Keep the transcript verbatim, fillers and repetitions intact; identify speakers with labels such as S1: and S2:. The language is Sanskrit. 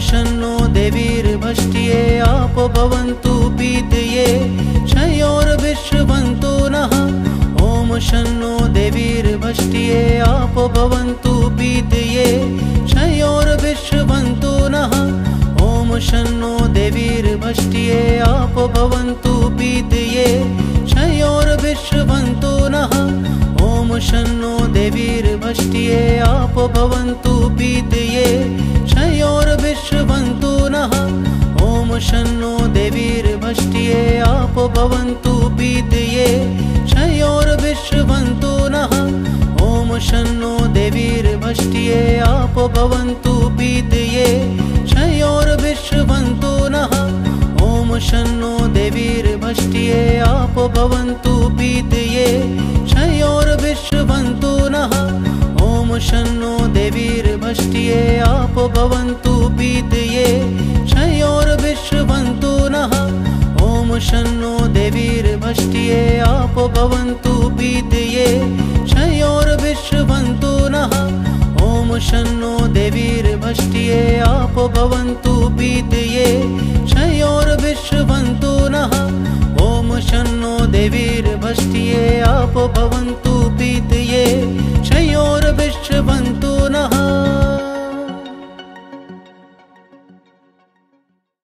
S1: शन्नो देवीर्भष्ट्ये आपो भवन्तु पीतये क्षयोर्विश्रवन्तु नः। ॐ शन्नो देवीर्भष्ट्ये आपो भवन्तु पीतये क्षयोर्विश्रवन्तु नः। ॐ शन्नो देवीर्भष्ट्ये आपो भवन्तु पीतये क्षयोर्विश्रवन्तु नः। ॐ शन्नो देवीर्भष्ट्ये आपो भवन्तु पीतये क्षयोर्विश्रवन्तु नः। ॐ शन्नो देवीर्भष्ट्ये आपो भवन्तु पीतये क्षयोर्विश्रवन्तु नः। ॐ शन्नो देवीर्भष्ट्ये आपो भवन्तु पीतये क्षयोर्विश्रवन्तु नः। ॐ शन्नो देवीर्भष्ट्ये आपो भवन्तु पीतये क्षयोर्विश्रवन्तु नः। ॐ शन्नो देवीर्भष्ट्ये आपो भवन्तु पीतये क्षयोर्विश्रवन्तु नः। ॐ शन्नो देवीर्भष्ट्ये आपो भवन्तु पीतये क्षयोर्विश्रवन्तु नः। ॐ शन्नो देवीर्भष्ट्ये आपो भवन्तु पीतये क्षयोर्विश्रवन्तु नः। ॐ शन्नो देवीर्भष्ट्ये आपो भवन्तु पीतये क्षयोर्विश्रवन्तु